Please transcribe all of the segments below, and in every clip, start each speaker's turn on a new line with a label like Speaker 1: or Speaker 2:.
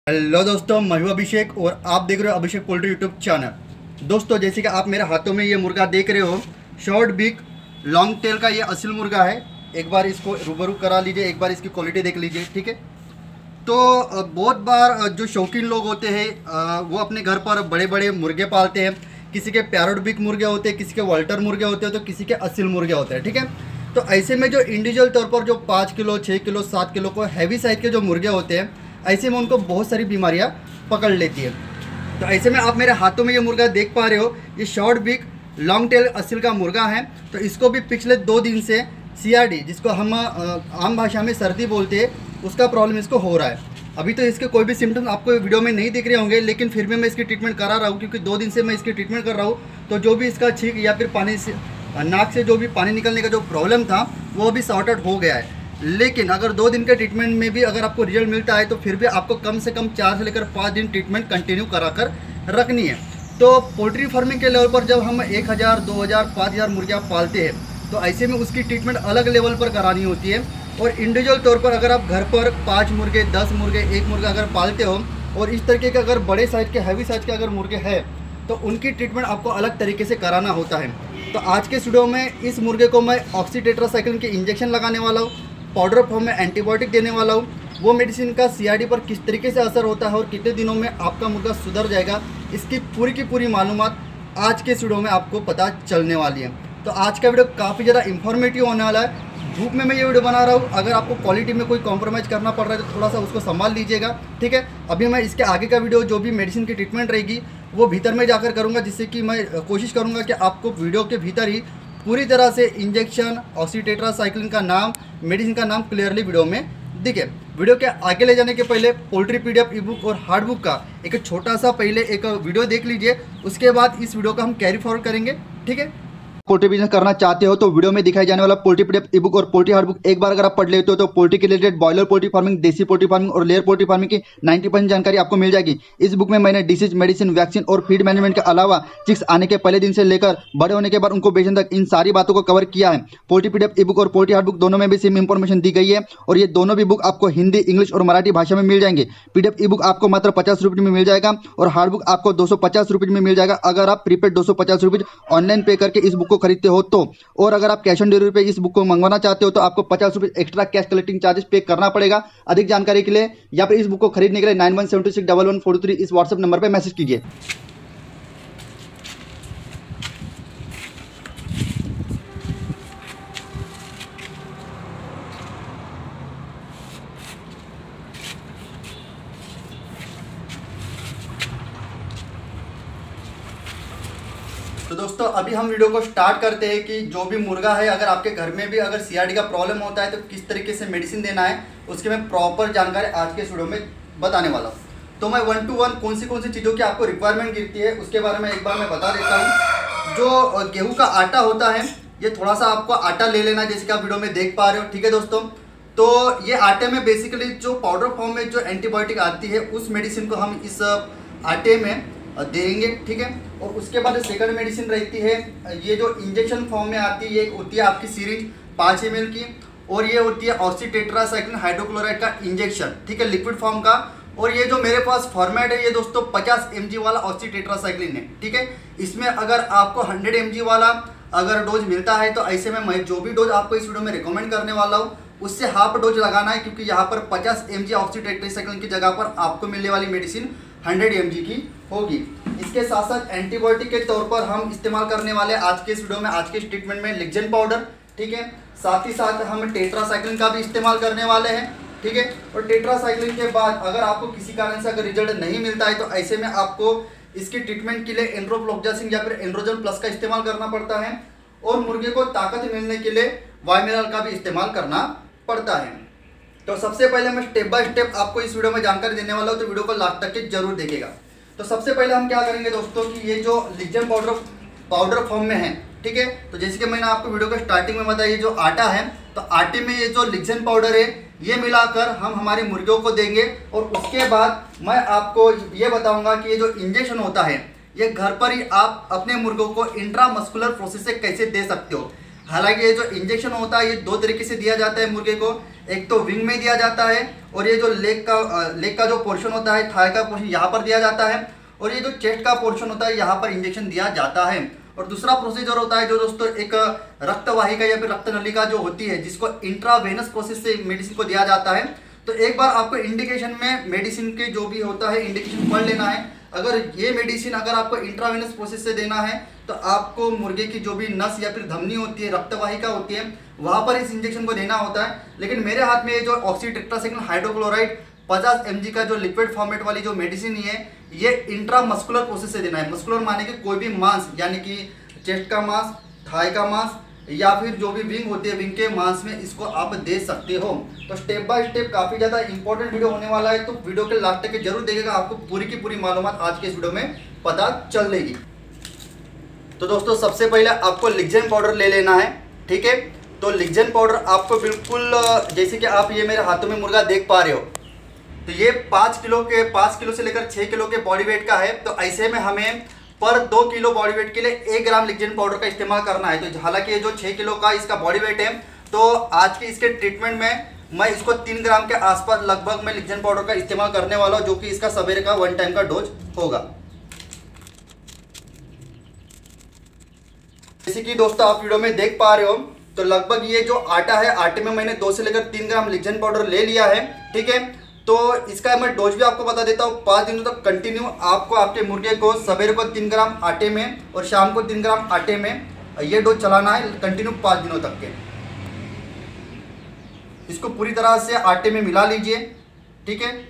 Speaker 1: Hello दोस्तों, मैं हूं अभिषेक और आप देख रहे हो अभिषेक पोल्ट्री यूट्यूब चैनल। दोस्तों, जैसे कि आप मेरे हाथों में ये मुर्गा देख रहे हो, शॉर्ट बिग लॉन्ग टेल का ये असल मुर्गा है। एक बार इसको रूबरू करा लीजिए, एक बार इसकी क्वालिटी देख लीजिए, ठीक है। तो बहुत बार जो शौकीन लोग होते हैं वो अपने घर पर बड़े बड़े मुर्गे पालते हैं। किसी के पैरोट बिग मुर्गे होते हैं, किसी के वॉल्टर मुर्गे होते हैं, तो किसी के असल मुर्गे होते हैं, ठीक है। तो ऐसे में जो इंडिविजुअल तौर पर जो 5 किलो 6 किलो 7 किलो को हैवी साइज़ के जो मुर्गे होते हैं, ऐसे में उनको बहुत सारी बीमारियां पकड़ लेती है। तो ऐसे में आप मेरे हाथों में ये मुर्गा देख पा रहे हो, ये शॉर्ट बिग लॉन्ग टेल असल का मुर्गा है। तो इसको भी पिछले 2 दिन से सीआरडी, जिसको हम आम भाषा में सर्दी बोलते हैं, उसका प्रॉब्लम इसको हो रहा है। अभी तो इसके कोई भी सिम्टम्स आपको वीडियो में नहीं दिख रहे होंगे, लेकिन फिर भी मैं इसकी ट्रीटमेंट करा रहा हूँ, क्योंकि 2 दिन से मैं इसकी ट्रीटमेंट कर रहा हूँ। तो जो भी इसका छींक या फिर पानी से नाक से जो भी पानी निकलने का जो प्रॉब्लम था, वो भी सॉर्ट आउट हो गया है। लेकिन अगर 2 दिन के ट्रीटमेंट में भी अगर आपको रिजल्ट मिलता है, तो फिर भी आपको कम से कम 4 से लेकर 5 दिन ट्रीटमेंट कंटिन्यू करा कर रखनी है। तो पोल्ट्री फार्मिंग के लेवल पर जब हम 1000, 2000, 5000 मुर्गियाँ पालते हैं, तो ऐसे में उसकी ट्रीटमेंट अलग लेवल पर करानी होती है। और इंडिविजुअल तौर पर अगर आप घर पर 5 मुर्गे, 10 मुर्गे, 1 मुर्गा अगर पालते हो, और इस तरीके के अगर बड़े साइज़ के हैवी साइज़ के अगर मुर्गे हैं, तो उनकी ट्रीटमेंट आपको अलग तरीके से कराना होता है। तो आज के वीडियो में इस मुर्गे को मैं ऑक्सीटेट्रासाइक्लिन के इंजेक्शन लगाने वाला हूँ, पाउडर फॉर्म में एंटीबायोटिक देने वाला हूँ। वो मेडिसिन का सीआरडी पर किस तरीके से असर होता है और कितने दिनों में आपका मुर्गा सुधर जाएगा, इसकी पूरी की पूरी मालूमात आज के वीडियो में आपको पता चलने वाली है। तो आज का वीडियो काफ़ी ज़्यादा इंफॉर्मेटिव होने वाला है। धूप में मैं ये वीडियो बना रहा हूँ, अगर आपको क्वालिटी में कोई कॉम्प्रोमाइज़ करना पड़ रहा है तो थोड़ा सा उसको संभाल लीजिएगा, ठीक है। अभी मैं इसके आगे का वीडियो जो भी मेडिसिन की ट्रीटमेंट रहेगी वो भीतर में जाकर करूँगा, जिससे कि मैं कोशिश करूँगा कि आपको वीडियो के भीतर ही पूरी तरह से इंजेक्शन, ऑक्सीटेट्रासाइक्लिन का नाम, मेडिसिन का नाम क्लियरली वीडियो में दिखे। वीडियो के आगे ले जाने के पहले पोल्ट्री पीडीएफ ई बुक और हार्ड बुक का एक छोटा सा पहले एक वीडियो देख लीजिए, उसके बाद इस वीडियो का हम कैरी फॉरवर्ड करेंगे, ठीक है। पोल्ट्री बिजनेस करना चाहते हो तो वीडियो में दिखाई जाने वाला पोल्ट्री पीडीएफ ई बुक और पोल्ट्री हार्ड बुक एक बार अगर आप पढ़ लेते हो, तो पोल्ट्री के रिलेटेड बॉयलर पोल्ट्री फार्मिंग, देसी पोल्ट्री फार्मिंग और लेयर पोल्ट्री फार्मिंग की 90% जानकारी आपको मिल जाएगी। इस बुक में मैंने डिसीज, मेडिसिन, वैक्सीन और फीड मैनेजमेंट के अलावा चिक्स आने के पहले दिन से लेकर बड़े होने के बाद उनको बेचने तक इन सारी बातों को कवर किया है। पोल्ट्री पीडीएफ ई बुक और पोल्ट्री हार्ड बुक दोनों में भी सेम इंफॉर्मेशन दी गई है, और ये दोनों भी बुक आपको हिंदी, इंग्लिश और मराठी भाषा में मिल जाएंगे। पीडीएफ ई बुक आपको मात्र 50 रुपये में मिल जाएगा और हार्ड बुक आपको 250 रुपये में मिल जाएगा, अगर आप प्रीपेड 250 रुपये ऑनलाइन पे करके इस बुक को खरीदते हो तो। और अगर आप कैश ऑन डिलीवरी पे इस बुक को मंगवाना चाहते हो तो आपको 50 रुपये एक्स्ट्रा कैश कलेक्टिंग चार्जेस पे करना पड़ेगा। अधिक जानकारी के लिए या फिर इस बुक को खरीदने के लिए 91761143 इस व्हाट्सएप नंबर पे मैसेज कीजिए। तो दोस्तों, अभी हम वीडियो को स्टार्ट करते हैं कि जो भी मुर्गा है, अगर आपके घर में भी अगर सीआरडी का प्रॉब्लम होता है तो किस तरीके से मेडिसिन देना है, उसके मैं प्रॉपर जानकारी आज के वीडियो में बताने वाला हूँ। तो मैं 1 to 1 कौन सी चीज़ों की आपको रिक्वायरमेंट गिरती है उसके बारे में एक बार मैं बता देता हूँ। जो गेहूँ का आटा होता है, ये थोड़ा सा आपको आटा ले लेना, जैसे कि आप वीडियो में देख पा रहे हो, ठीक है दोस्तों। तो ये आटे में बेसिकली जो पाउडर फॉर्म में जो एंटीबायोटिक आती है, उस मेडिसिन को हम इस आटे में देंगे, ठीक है। और उसके बाद सेकंड मेडिसिन रहती है, ये जो इंजेक्शन फॉर्म में आती है, ये होती है आपकी सीरीज 5 ml की, और ये होती है ऑक्सीटेट्रासाइक्लिन हाइड्रोक्लोराइड का इंजेक्शन, ठीक है, लिक्विड फॉर्म का। और ये जो मेरे पास फॉर्मेट है, ये दोस्तों 50 mg वाला ऑक्सीटेट्रासाइक्लिन है, ठीक है। इसमें अगर आपको 100 mg वाला अगर डोज मिलता है, तो ऐसे में मैं जो भी डोज आपको इस वीडियो में रिकमेंड करने वाला हूँ उससे हाफ डोज लगाना है, क्योंकि यहाँ पर 50 mg ऑक्सीटेट्रासाइक्लिन की जगह पर आपको मिलने वाली मेडिसिन 100 mg की होगी। इसके साथ साथ एंटीबायोटिक के तौर पर हम इस्तेमाल करने वाले आज के इस वीडियो में, आज के इस ट्रीटमेंट में लिक्जेन पाउडर, ठीक है। साथ ही साथ हम टेट्रासाइक्लिन का भी इस्तेमाल करने वाले हैं, ठीक है। और टेट्रासाइक्लिन के बाद अगर आपको किसी कारण से अगर रिजल्ट नहीं मिलता है, तो ऐसे में आपको इसकी ट्रीटमेंट के लिए एंड्रोफ्लोक्सासिन या फिर एंड्रोजन प्लस का इस्तेमाल करना पड़ता है, और मुर्गे को ताकत मिलने के लिए वाइमिनल का भी इस्तेमाल करना पड़ता है। तो सबसे पहले मैं स्टेप बाय स्टेप आपको इस वीडियो में जानकारी देने वाला हूँ, तो वीडियो को लास्ट तक के जरूर देखिएगा। तो सबसे पहले हम क्या करेंगे दोस्तों कि ये जो लिक्जेन पाउडर फॉर्म में है, ठीक है। तो जैसे कि मैंने आपको वीडियो के स्टार्टिंग में बताया, ये जो आटा है, तो आटे में ये जो लिक्जेन पाउडर है, ये मिलाकर हम हमारी मुर्गियों को देंगे। और उसके बाद मैं आपको ये बताऊंगा कि ये जो इंजेक्शन होता है, ये घर पर ही आप अपने मुर्गों को इंट्रामस्कुलर प्रोसेस से कैसे दे सकते हो। हालांकि ये जो इंजेक्शन होता है ये दो तरीके से दिया जाता है मुर्गे को। एक तो विंग में दिया जाता है, और ये जो लेग का जो पोर्शन होता है, थाई का पोर्शन यहाँ पर दिया जाता है, और ये जो चेस्ट का पोर्शन होता है यहाँ पर इंजेक्शन दिया जाता है। और दूसरा प्रोसीजर होता है जो दोस्तों एक रक्तवाहिका या फिर रक्त नलिका जो होती है, जिसको इंट्रावेनस प्रोसेस से मेडिसिन को दिया जाता है। तो एक बार आपको इंडिकेशन में मेडिसिन के जो भी होता है इंडिकेशन पढ़ लेना है। अगर ये मेडिसिन अगर आपको इंट्रावेनस प्रोसेस से देना है तो आपको मुर्गे की जो भी नस या फिर धमनी होती है, रक्तवाहिका होती है, वहाँ पर इस इंजेक्शन को देना होता है। लेकिन मेरे हाथ में ये जो ऑक्सीटेट्रासाइक्लिन हाइड्रोक्लोराइड 50 mg का जो लिक्विड फॉर्मेट वाली जो मेडिसिन है, ये इंट्रामस्कुलर प्रोसेस से देना है। मस्कुलर माने कि कोई भी मांस, यानी कि चेस्ट का मांस, थाई का मांस, या फिर जो भी विंग होती है, विंग के मांस में इसको आप दे सकते हो। तो स्टेप बाय स्टेप काफ़ी ज़्यादा इंपॉर्टेंट वीडियो होने वाला है, तो वीडियो के लास्ट तक जरूर देखिएगा, आपको पूरी की पूरी मालूमात आज के इस वीडियो में पता चल देगी। तो दोस्तों सबसे पहले आपको लिग्जेन पाउडर ले लेना है, ठीक है। तो लिग्जेन पाउडर आपको बिल्कुल जैसे कि आप ये मेरे हाथों में मुर्गा देख पा रहे हो, तो ये 5 किलो से लेकर 6 किलो के बॉडी वेट का है। तो ऐसे में हमें पर 2 किलो बॉडी वेट के लिए 1 ग्राम लिग्जेन पाउडर का इस्तेमाल करना है। तो हालांकि ये जो 6 किलो का इसका बॉडी वेट है, तो आज के इसके ट्रीटमेंट में मैं इसको 3 ग्राम के आसपास लगभग मैं लिग्जेन पाउडर का इस्तेमाल करने वाला हूँ, जो कि इसका सवेरे का 1 टाइम का डोज होगा। जैसे कि दोस्तों आप वीडियो में देख पा रहे हो, तो लगभग ये जो आटा है, आटे में मैंने 2 से लेकर 3 ग्राम लिग्जेन पाउडर ले लिया है, ठीक है। तो इसका मैं डोज भी आपको बता देता हूँ। 5 दिनों तक कंटिन्यू आपको आपके मुर्गे को सवेरे को 3 ग्राम आटे में और शाम को 3 ग्राम आटे में ये डोज चलाना है कंटिन्यू 5 दिनों तक के। इसको पूरी तरह से आटे में मिला लीजिए, ठीक है।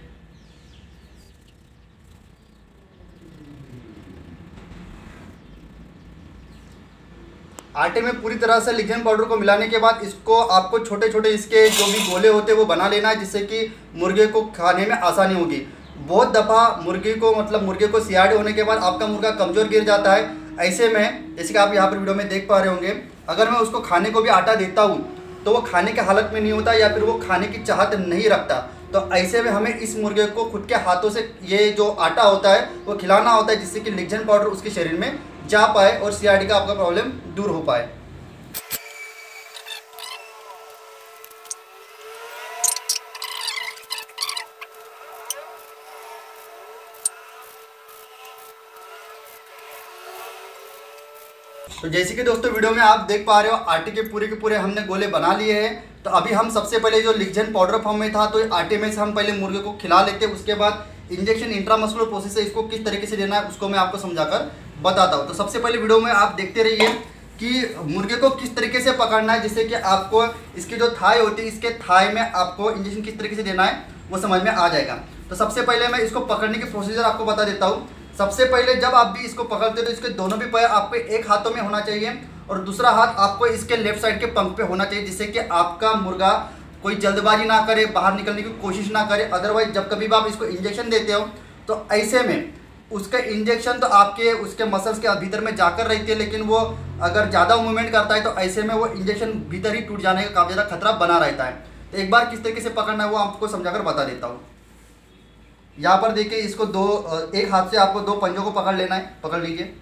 Speaker 1: आटे में पूरी तरह से लिग्जेन पाउडर को मिलाने के बाद इसको आपको छोटे छोटे इसके जो भी गोले होते हैं वो बना लेना है, जिससे कि मुर्गे को खाने में आसानी होगी। बहुत दफ़ा मुर्गे को सीआरडी होने के बाद आपका मुर्गा कमज़ोर गिर जाता है। ऐसे में जैसे कि आप यहाँ पर वीडियो में देख पा रहे होंगे, अगर मैं उसको खाने को भी आटा देता हूँ तो वो खाने के हालत में नहीं होता, या फिर वो खाने की चाहत नहीं रखता। तो ऐसे में हमें इस मुर्गे को खुद के हाथों से ये जो आटा होता है वो खिलाना होता है, जिससे कि लिग्जेन पाउडर उसके शरीर में जा पाए और सीआरडी का आपका प्रॉब्लम दूर हो पाए। तो जैसे कि दोस्तों वीडियो में आप देख पा रहे हो, आटे के पूरे हमने गोले बना लिए हैं। तो अभी हम सबसे पहले जो लिग्जेन पाउडर फॉर्म में था, तो आटे में से हम पहले मुर्गे को खिला लेते हैं। उसके बाद इंजेक्शन इंट्रामस्कुलर प्रोसेस से इसको किस तरीके से देना है उसको मैं आपको समझाकर बताता हूँ। तो सबसे पहले वीडियो में आप देखते रहिए कि मुर्गे को किस तरीके से पकड़ना है, जिससे कि आपको इसकी जो थाई होती है, इसके थाई में आपको इंजेक्शन किस तरीके से देना है वो समझ में आ जाएगा। तो सबसे पहले मैं इसको पकड़ने की प्रोसीजर आपको बता देता हूँ। सबसे पहले जब आप भी इसको पकड़ते हो तो इसके दोनों भी पैर आपके एक हाथों में होना चाहिए, और दूसरा हाथ आपको इसके लेफ्ट साइड के पंख पे होना चाहिए, जिससे कि आपका मुर्गा कोई जल्दबाजी ना करे, बाहर निकलने की कोशिश ना करे। अदरवाइज जब कभी भी आप इसको इंजेक्शन देते हो तो ऐसे में उसका इंजेक्शन तो आपके उसके मसल्स के भीतर में जाकर रहती है, लेकिन वो अगर ज़्यादा मूवमेंट करता है तो ऐसे में वो इंजेक्शन भीतर ही टूट जाने का काफ़ी ज़्यादा खतरा बना रहता है। तो एक बार किस तरीके से पकड़ना है वो आपको समझाकर बता देता हूँ। यहाँ पर देखिए, इसको एक हाथ से आपको 2 पंजों को पकड़ लेना है, पकड़ लीजिए,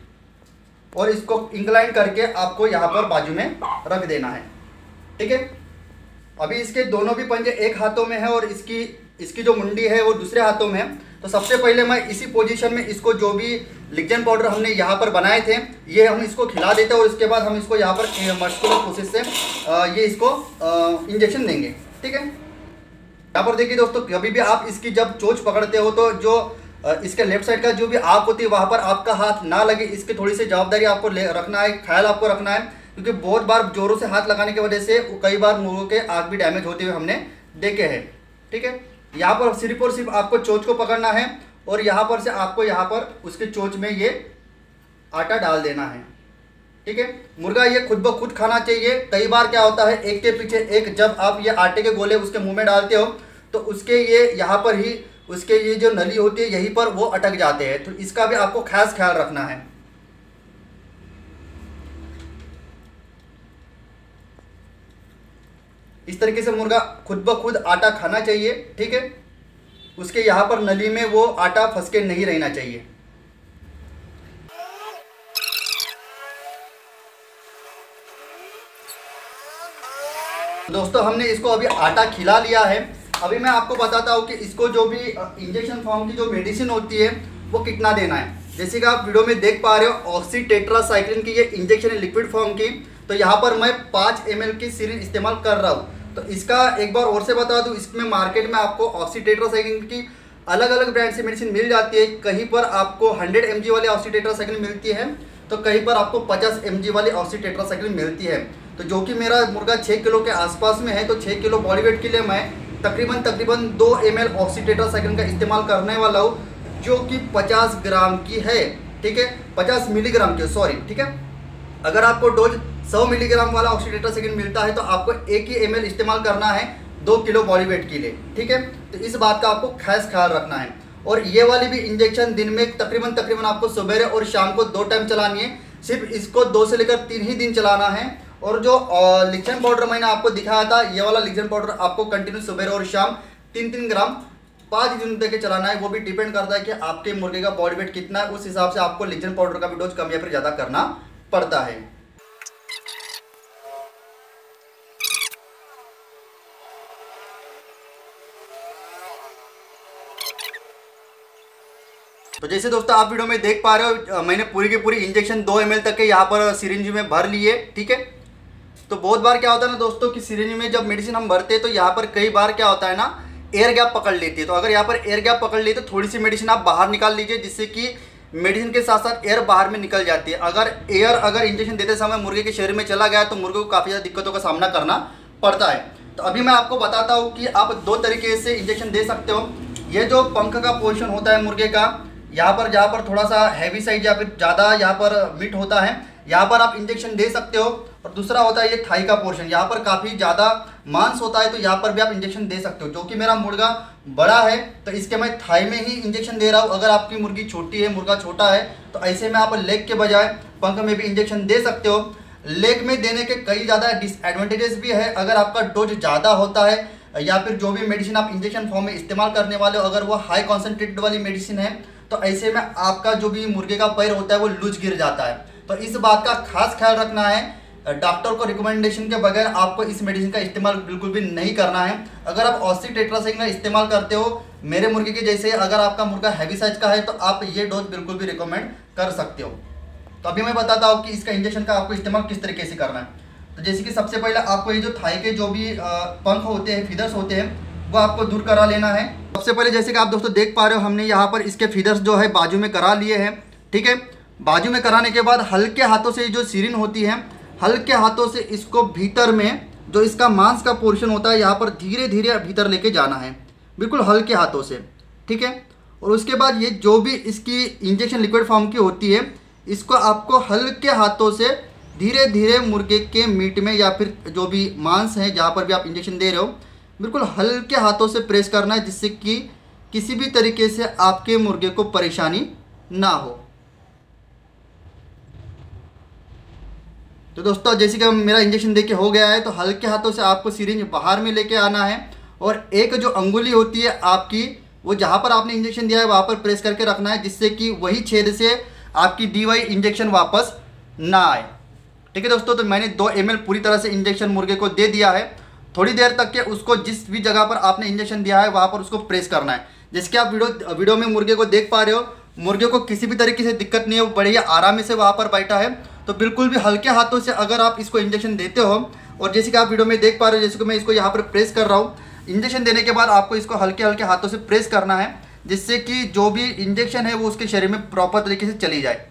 Speaker 1: और इसको इंक्लाइन करके आपको यहाँ पर बाजू में रख देना है, ठीक है। अभी इसके दोनों भी पंजे एक हाथों में है और इसकी जो मुंडी है वो दूसरे हाथों में है। तो सबसे पहले मैं इसी पोजीशन में इसको जो भी लिग्जेन पाउडर हमने यहाँ पर बनाए थे ये हम इसको खिला देते हैं, और इसके बाद हम इसको यहाँ पर मस्कुलर प्रोसेस से ये इसको इंजेक्शन देंगे, ठीक है। यहाँ पर देखिए दोस्तों, कभी भी आप इसकी जब चोंच पकड़ते हो तो जो इसके लेफ्ट साइड का जो भी आँख होती है वहाँ पर आपका हाथ ना लगे, इसकी थोड़ी सी जवाबदारी आपको रखना है, ख्याल आपको रखना है, क्योंकि बहुत बार जोरों से हाथ लगाने की वजह से कई बार मुर्गों के आँख भी डैमेज होते हुए हमने देखे हैं, ठीक है। यहाँ पर सिर्फ और सिर्फ आपको चोंच को पकड़ना है, और यहाँ पर से आपको यहाँ पर उसके चोंच में ये आटा डाल देना है, ठीक है। मुर्गा ये खुद ब खुद खाना चाहिए। कई बार क्या होता है, एक के पीछे एक जब आप ये आटे के गोले उसके मुंह में डालते हो तो उसके ये यहाँ पर ही उसके ये जो नली होती है यहीं पर वो अटक जाते हैं। तो इसका भी आपको खास ख्याल रखना है। इस तरीके से मुर्गा खुद ब खुद आटा खाना चाहिए, ठीक है। उसके यहाँ पर नली में वो आटा फंस के नहीं रहना चाहिए। दोस्तों हमने इसको अभी आटा खिला लिया है। अभी मैं आपको बताता हूँ कि इसको जो भी इंजेक्शन फॉर्म की जो मेडिसिन होती है वो कितना देना है। जैसे कि आप वीडियो में देख पा रहे हो ऑक्सी टेट्रासाइक्लिन की ये इंजेक्शन है लिक्विड फॉर्म की। तो यहाँ पर मैं 5 ml की सिरिंज इस्तेमाल कर रहा हूँ। तो इसका एक बार और से बता दूँ, इसमें मार्केट में आपको ऑक्सी टेट्रासाइक्लिन की अलग अलग ब्रांड से मेडिसिन मिल जाती है। कहीं पर आपको 100 mg वाली ऑक्सी टेट्रासाइक्लिन मिलती है, तो कहीं पर आपको 50 mg वाली ऑक्सी टेट्रासाइक्लिन मिलती है। तो जो कि मेरा मुर्गा 6 किलो के आसपास में है, तो 6 किलो बॉडी वेट के लिए मैं तकरीबन 2 ml ऑक्सी टेट्रासाइक्लिन का इस्तेमाल करने वाला हूँ, जो कि 50 ग्राम की है। ठीक है, 50 मिलीग्राम की, सॉरी। ठीक है, अगर आपको डोज 100 मिलीग्राम वाला ऑक्सी टेट्रासाइक्लिन मिलता है तो आपको 1 ही ml इस्तेमाल करना है 2 किलो बॉडी वेट के लिए। ठीक है, तो इस बात का आपको खास ख्याल रखना है। और ये वाली भी इंजेक्शन दिन में तकरीबन आपको सुबह और शाम को 2 टाइम चलानी है। सिर्फ इसको 2 से लेकर 3 ही दिन चलाना है। और जो लिक्सन पाउडर मैंने आपको दिखाया था, ये वाला लिक्सन पाउडर आपको कंटिन्यू सुबह और शाम 3-3 ग्राम 5 दिन तक चलाना है। वो भी डिपेंड करता है कि आपके मुर्गे का बॉडी वेट कितना है, उस हिसाब से आपको लिक्सन पाउडर का भी डोज कम या फिर ज़्यादा करना पड़ता है। तो जैसे दोस्तों आप वीडियो में देख पा रहे हो, मैंने पूरी की पूरी इंजेक्शन 2 ml तक के यहाँ पर सिरिंज में भर लिए। ठीक है, तो बहुत बार क्या होता है ना दोस्तों कि सिरिंज में जब मेडिसिन हम भरते हैं तो यहाँ पर कई बार क्या होता है ना, एयर गैप पकड़ लेती है। तो अगर यहाँ पर एयर गैप पकड़ ली तो थोड़ी सी मेडिसिन आप बाहर निकाल लीजिए, जिससे कि मेडिसिन के साथ साथ एयर बाहर में निकल जाती है। अगर इंजेक्शन देते समय मुर्गे के शरीर में चला गया तो मुर्गे को काफ़ी ज़्यादा दिक्कतों का सामना करना पड़ता है। तो अभी मैं आपको बताता हूँ कि आप 2 तरीके से इंजेक्शन दे सकते हो। ये जो पंख का पोर्शन होता है मुर्गे का, यहाँ पर जहाँ पर थोड़ा सा हैवी साइज या फिर ज़्यादा यहाँ पर मीट होता है, यहाँ पर आप इंजेक्शन दे सकते हो। और दूसरा होता है ये थाई का पोर्शन, यहाँ पर काफ़ी ज़्यादा मांस होता है, तो यहाँ पर भी आप इंजेक्शन दे सकते हो। जो कि मेरा मुर्गा बड़ा है तो इसके मैं थाई में ही इंजेक्शन दे रहा हूँ। अगर आपकी मुर्गी छोटी है, मुर्गा छोटा है, तो ऐसे में आप लेग के बजाय पंख में भी इंजेक्शन दे सकते हो। लेग में देने के कई ज़्यादा डिसएडवांटेजेस भी है। अगर आपका डोज ज़्यादा होता है या फिर जो भी मेडिसिन आप इंजेक्शन फॉर्म में इस्तेमाल करने वाले हो, अगर वो हाई कॉन्सेंट्रेटेड वाली मेडिसिन है, तो ऐसे में आपका जो भी मुर्गे का पैर होता है वो लूज गिर जाता है। तो इस बात का खास ख्याल रखना है। डॉक्टर को रिकमेंडेशन के बगैर आपको इस मेडिसिन का इस्तेमाल बिल्कुल भी नहीं करना है। अगर आप ऑक्सी टेट्रासाइक्लिन का इस्तेमाल करते हो मेरे मुर्गे के जैसे, अगर आपका मुर्गा हैवी साइज का है, तो आप ये डोज बिल्कुल भी रिकमेंड कर सकते हो। तो अभी मैं बताता हूँ कि इसका इंजेक्शन का आपको इस्तेमाल किस तरीके से करना है। तो जैसे कि सबसे पहले आपको ये जो थाई के जो भी पंख होते हैं, फीदर्स होते हैं, वो आपको दूर करा लेना है। सबसे पहले जैसे कि आप दोस्तों देख पा रहे हो, हमने यहाँ पर इसके फीदर्स जो है बाजू में करा लिए हैं। ठीक है, बाजू में कराने के बाद हल्के हाथों से जो सिरिंज होती है, हल्के हाथों से इसको भीतर में जो इसका मांस का पोर्शन होता है, यहाँ पर धीरे धीरे भीतर लेके जाना है, बिल्कुल हल्के हाथों से। ठीक है, और उसके बाद ये जो भी इसकी इंजेक्शन लिक्विड फॉर्म की होती है, इसको आपको हल्के हाथों से धीरे धीरे मुर्गे के मीट में या फिर जो भी मांस है जहाँ पर भी आप इंजेक्शन दे रहे हो, बिल्कुल हल्के हाथों से प्रेस करना है, जिससे कि किसी भी तरीके से आपके मुर्गे को परेशानी ना हो। तो दोस्तों जैसे कि मेरा इंजेक्शन देके हो गया है, तो हल्के हाथों से आपको सिरिंज बाहर में लेके आना है और एक जो अंगुली होती है आपकी, वो जहाँ पर आपने इंजेक्शन दिया है वहाँ पर प्रेस करके रखना है, जिससे कि वही छेद से आपकी दी हुई इंजेक्शन वापस ना आए। ठीक है दोस्तों, तो मैंने 2 ml पूरी तरह से इंजेक्शन मुर्गे को दे दिया है। थोड़ी देर तक के उसको जिस भी जगह पर आपने इंजेक्शन दिया है वहाँ पर उसको प्रेस करना है। जैसे कि आप वीडियो में मुर्गे को देख पा रहे हो, मुर्गे को किसी भी तरीके से दिक्कत नहीं है, वो बढ़िया आराम से वहाँ पर बैठा है। तो बिल्कुल भी हल्के हाथों से अगर आप इसको इंजेक्शन देते हो, और जैसे कि आप वीडियो में देख पा रहे हो, जैसे कि मैं इसको यहाँ पर प्रेस कर रहा हूँ, इंजेक्शन देने के बाद आपको इसको हल्के हल्के हाथों से प्रेस करना है, जिससे कि जो भी इंजेक्शन है वो उसके शरीर में प्रॉपर तरीके से चली जाए।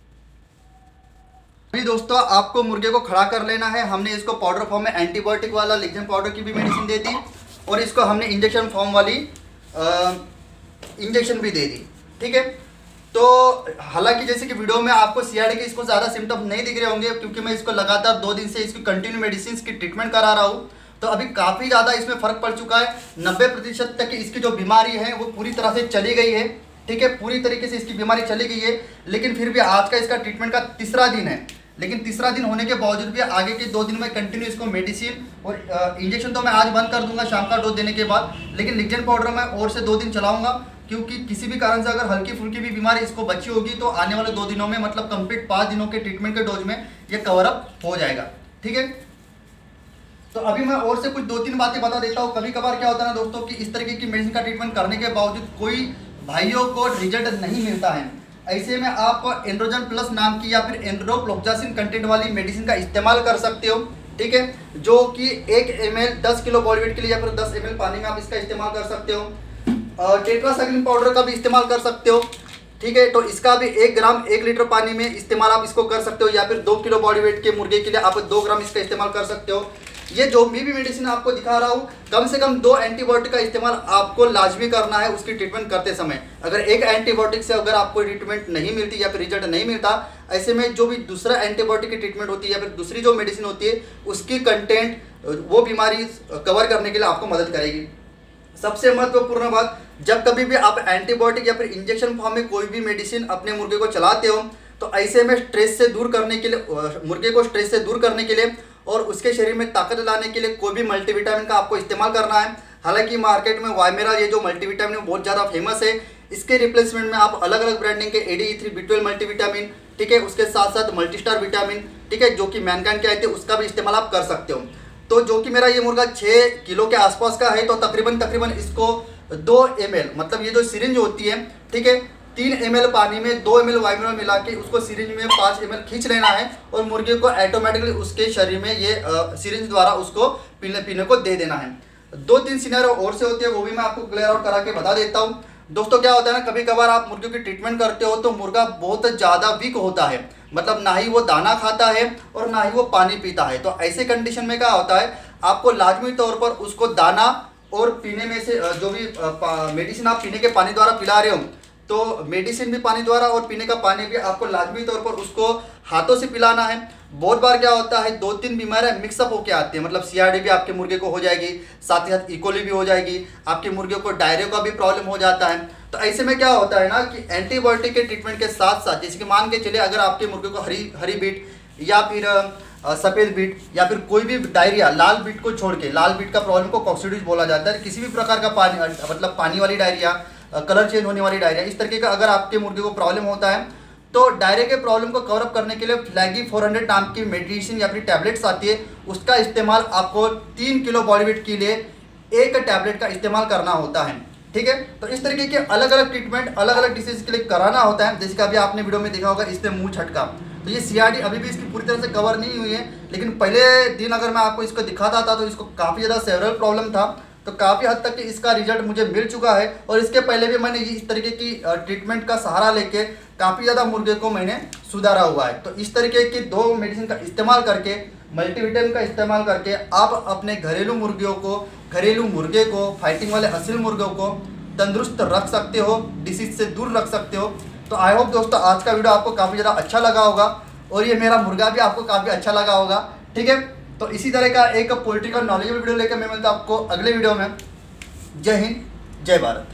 Speaker 1: अभी दोस्तों आपको मुर्गे को खड़ा कर लेना है। हमने इसको पाउडर फॉर्म में एंटीबायोटिक वाला लिक्सन पाउडर की भी मेडिसिन दे दी, और इसको हमने इंजेक्शन फॉर्म वाली इंजेक्शन भी दे दी। ठीक है, तो हालांकि जैसे कि वीडियो में आपको सीआरडी के इसको ज़्यादा सिम्टम्स नहीं दिख रहे होंगे, क्योंकि मैं इसको लगातार 2 दिन से इसकी कंटिन्यू मेडिसिन की ट्रीटमेंट करा रहा हूँ। तो अभी काफ़ी ज़्यादा इसमें फ़र्क पड़ चुका है। 90% तक की इसकी जो बीमारी है वो पूरी तरह से चली गई है। ठीक है, पूरी तरीके से इसकी बीमारी चली गई है। लेकिन फिर भी आज का इसका ट्रीटमेंट का तीसरा दिन है, लेकिन तीसरा दिन होने के बावजूद भी आगे के 2 दिन में कंटिन्यू इसको मेडिसिन और इंजेक्शन तो मैं आज बंद कर दूंगा शाम का डोज देने के बाद, लेकिन लिक्सन पाउडर मैं और से 2 दिन चलाऊंगा, क्योंकि किसी भी कारण से अगर हल्की फुल्की भी बीमारी इसको बची होगी तो आने वाले 2 दिनों में, मतलब कंप्लीट 5 दिनों के ट्रीटमेंट के डोज में ये कवर अप हो जाएगा। ठीक है, तो अभी मैं और से कुछ 2-3 बातें बता देता हूँ। कभी कभार क्या होता है ना दोस्तों कि इस तरीके की मेडिसिन का ट्रीटमेंट करने के बावजूद कोई भाइयों को रिजल्ट नहीं मिलता है। ऐसे में आप एंड्रोजन प्लस नाम की या फिर एंड्रोफ्लोक्सासिन कंटेंट वाली मेडिसिन का इस्तेमाल कर सकते हो, ठीक है, जो कि 1 ml 10 किलो बॉडी वेट के लिए या फिर 10 ml पानी में आप इसका इस्तेमाल कर सकते हो। टेट्रासाइक्लिन पाउडर का भी इस्तेमाल कर सकते हो, ठीक है, तो इसका भी 1 ग्राम 1 लीटर पानी में इस्तेमाल आप इसको कर सकते हो, या फिर 2 किलो बॉडी वेट के मुर्गे के लिए आप 2 ग्राम इसका इस्तेमाल कर सकते हो। ये जो भी मेडिसिन आपको दिखा रहा हूँ, कम से कम 2 एंटीबायोटिक का इस्तेमाल आपको लाजमी करना है उसकी ट्रीटमेंट करते समय। अगर एक एंटीबायोटिक से अगर आपको ट्रीटमेंट नहीं मिलती या फिर रिजल्ट नहीं मिलता, ऐसे में जो भी दूसरा एंटीबायोटिक की ट्रीटमेंट होती है या फिर दूसरी जो मेडिसिन होती है उसकी कंटेंट वो बीमारी कवर करने के लिए आपको मदद करेगी। सबसे महत्वपूर्ण बात, जब कभी भी आप एंटीबायोटिक या फिर इंजेक्शन फॉर्म में कोई भी मेडिसिन अपने मुर्गे को चलाते हो, तो ऐसे में स्ट्रेस से दूर करने के लिए, मुर्गे को स्ट्रेस से दूर करने के लिए और उसके शरीर में ताकत लाने के लिए कोई भी मल्टीविटामिन का आपको इस्तेमाल करना है। हालांकि मार्केट में वाइमेरा ये जो मल्टीविटामिन बहुत ज़्यादा फेमस है, इसके रिप्लेसमेंट में आप अलग अलग ब्रांडिंग के ADE3 B12 मल्टीविटामिन, ठीक है, उसके साथ साथ मल्टीस्टार विटामिन, ठीक है, जो कि मैनकाइंड के आए थे, उसका भी इस्तेमाल आप कर सकते हो। तो जो कि मेरा ये मुर्गा 6 किलो के आसपास का है, तो तकरीबन इसको 2 ml, मतलब ये जो सिरिंज होती है, ठीक है, 3 ml पानी में 2 ml वाइमेरा मिला के उसको सिरिंज में 5 ml खींच लेना है और मुर्गे को ऑटोमेटिकली उसके शरीर में ये सिरिंज द्वारा उसको पीने को दे देना है। 2-3 सिनेरियो और से होते हैं, वो भी मैं आपको क्लियर आउट करा के बता देता हूँ। दोस्तों क्या होता है ना, कभी कभार आप मुर्गियों की ट्रीटमेंट करते हो तो मुर्गा बहुत ज़्यादा वीक होता है, मतलब ना ही वो दाना खाता है और ना ही वो पानी पीता है। तो ऐसे कंडीशन में क्या होता है, आपको लाजमी तौर पर उसको दाना और पीने में से जो भी मेडिसिन आप पीने के पानी द्वारा पिला रहे हो, तो मेडिसिन भी पानी द्वारा और पीने का पानी भी आपको लाजमी तौर पर उसको हाथों से पिलाना है। बहुत बार क्या होता है, 2-3 बीमारियां मिक्सअप होके आती हैं, मतलब CRD भी आपके मुर्गे को हो जाएगी, साथ ही साथ इकोली भी हो जाएगी, आपके मुर्गे को डायरिया का भी प्रॉब्लम हो जाता है। तो ऐसे में क्या होता है ना कि एंटीबायोटिक के ट्रीटमेंट के साथ साथ, जैसे कि मान के चलिए अगर आपके मुर्गे को हरी बीट या फिर सफ़ेद बीट या फिर कोई भी डायरिया, लाल बीट को छोड़ के, लाल बीट का प्रॉब्लम को कॉक्सिडिस बोला जाता है, किसी भी प्रकार का पानी, मतलब पानी वाली डायरिया, कलर चेंज होने वाली डायरिया, इस तरीके का अगर आपके मुर्गे को प्रॉब्लम होता है, तो डायरिया के प्रॉब्लम को कवर अप करने के लिए फ्लैगी 400 नाम की मेडिसिन या फिर टैबलेट्स आती है, उसका इस्तेमाल आपको 3 किलो बॉडी वेट के लिए 1 टैबलेट का इस्तेमाल करना होता है, ठीक है। तो इस तरीके के अलग अलग ट्रीटमेंट अलग अलग डिसीज के लिए कराना होता है। जैसे कि अभी आपने वीडियो में देखा होगा इससे मुंह झटका, तो ये CRD अभी भी इसकी पूरी तरह से कवर नहीं हुई है, लेकिन पहले दिन अगर मैं आपको इसको दिखाता था तो इसको काफ़ी ज़्यादा सेवरल प्रॉब्लम था, तो काफ़ी हद तक इसका रिजल्ट मुझे मिल चुका है। और इसके पहले भी मैंने इस तरीके की ट्रीटमेंट का सहारा लेके काफ़ी ज़्यादा मुर्गे को मैंने सुधारा हुआ है। तो इस तरीके की 2 मेडिसिन का इस्तेमाल करके, मल्टीविटामिन का इस्तेमाल करके आप अपने घरेलू मुर्गे को, फाइटिंग वाले असील मुर्गों को तंदुरुस्त रख सकते हो, डिसीज से दूर रख सकते हो। तो आई होप दोस्तों आज का वीडियो आपको काफ़ी ज़्यादा अच्छा लगा होगा और ये मेरा मुर्गा भी आपको काफ़ी अच्छा लगा होगा, ठीक है। तो इसी तरह का एक पोल्ट्री का नॉलेजेबल वीडियो लेकर मैं मिलता हूं आपको अगले वीडियो में। जय हिंद, जय भारत।